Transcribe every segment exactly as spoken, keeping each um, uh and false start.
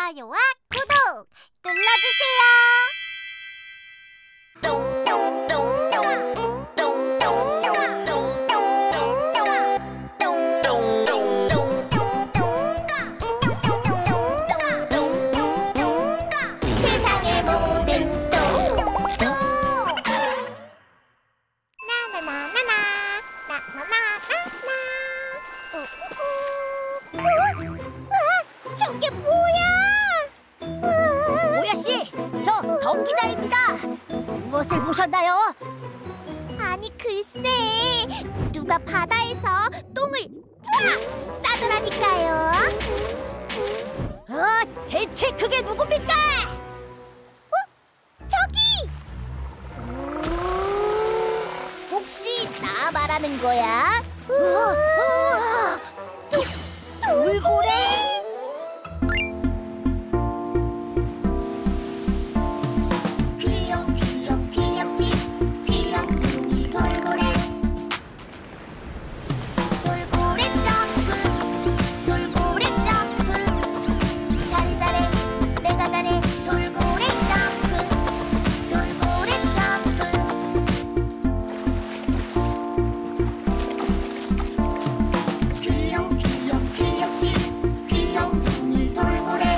좋아요와 구독 눌러주세요. 세상의 모든 똥똥. 나나나나나 나나나나나. 어? 저게 뭐야? 모야 씨, 저 덩 기자입니다. 무엇을 보셨나요? 아니 글쎄, 누가 바다에서 똥을 으악! 싸더라니까요. 어, 대체 그게 누굽니까? 어? 저기! 혹시 나 말하는 거야? 어, 도, 돌고래? 귀염 귀염 귀염지 귀염둥이 돌고래. 돌고래 점프 돌고래 점프. 잘해 잘해 내가 잘해. 돌고래 점프 돌고래 점프. 귀염 귀염 귀염지 귀염둥이 돌고래.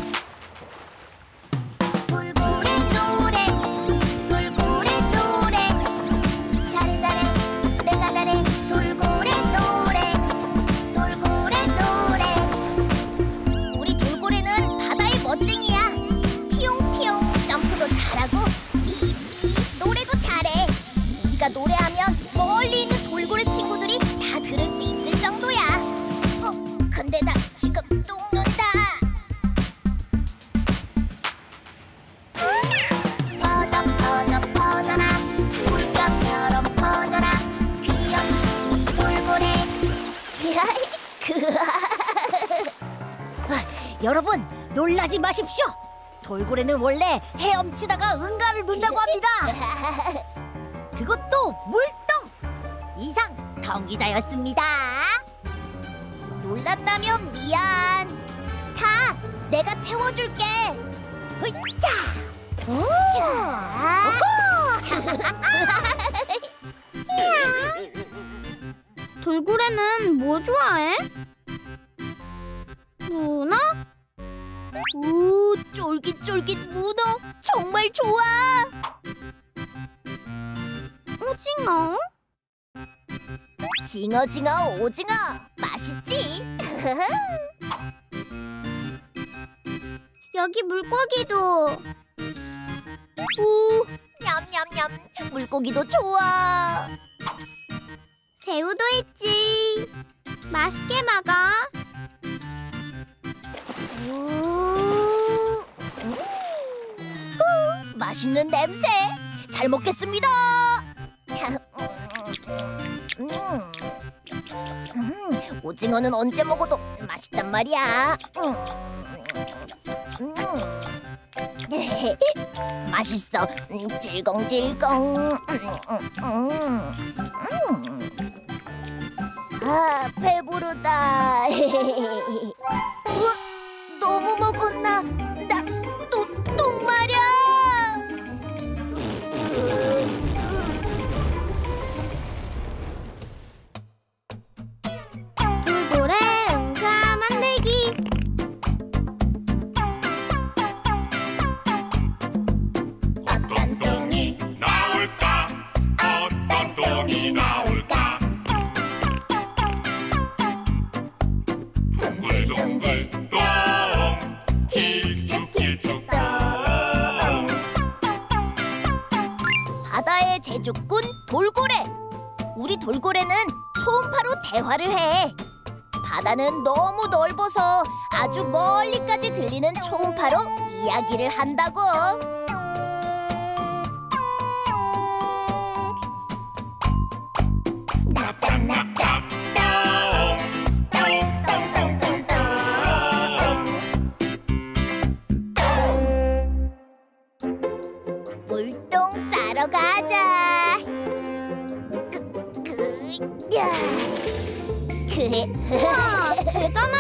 돌고래 노래 돌고래 노래. 잘해 잘해 내가 잘해. 돌고래 노래 돌고래 노래. 우리 돌고래는 바다의 멋쟁이야. 피용피용 점프도 잘하고 미미 노래도 잘해. 우리가 노래하면 멀리 있는 돌고래 친구들이 다 들을 수 있을 정도야. 어, 근데 나 지금 똥눈다. 퍼져 퍼져 퍼져라 물감처럼 퍼져라. 귀염둥이 돌고래. 아, 여러분 놀라지 마십시오. 돌고래는 원래 헤엄치다가 응가를 눈다고 합니다. 그것도 물똥. 이상 덩기자였습니다. 놀랐다면 미안. 다 내가 태워줄게. 으이짜. 자. 돌고래는 뭐 좋아해? 문어? 오, 쫄깃쫄깃 문어 정말 좋아. 오징어? 징어징어 오징어 맛있지. 여기 물고기도. 우, 냠냠냠. 물고기도 좋아. 새우도 있지. 맛있게 먹어. 우, 음, 후, 맛있는 냄새. 잘 먹겠습니다. 음, 음, 오징어는 언제 먹어도 맛있단 말이야. 음, 음. 맛있어. 음, 질겅질겅. 음, 음, 음. 아, 배부르다. 우와, 너무 먹었나? 나 또 똥 마려. 돌고래 응가 만들기. 어떤 똥이 나올까? 어떤 똥이 나올까? 동글동글 똥 길쭉길쭉 똥. 바다의 제주꾼 돌고래. 우리 돌고래는 초음파로 대화를 해. 바다는 너무 넓어서 아주 멀리까지 들리는 초음파로 이야기를 한다고. 납작납작 똥 똥똥똥똥똥. 물똥 싸러 가자. 그, 그, 야. 그, 우와, 대단하다.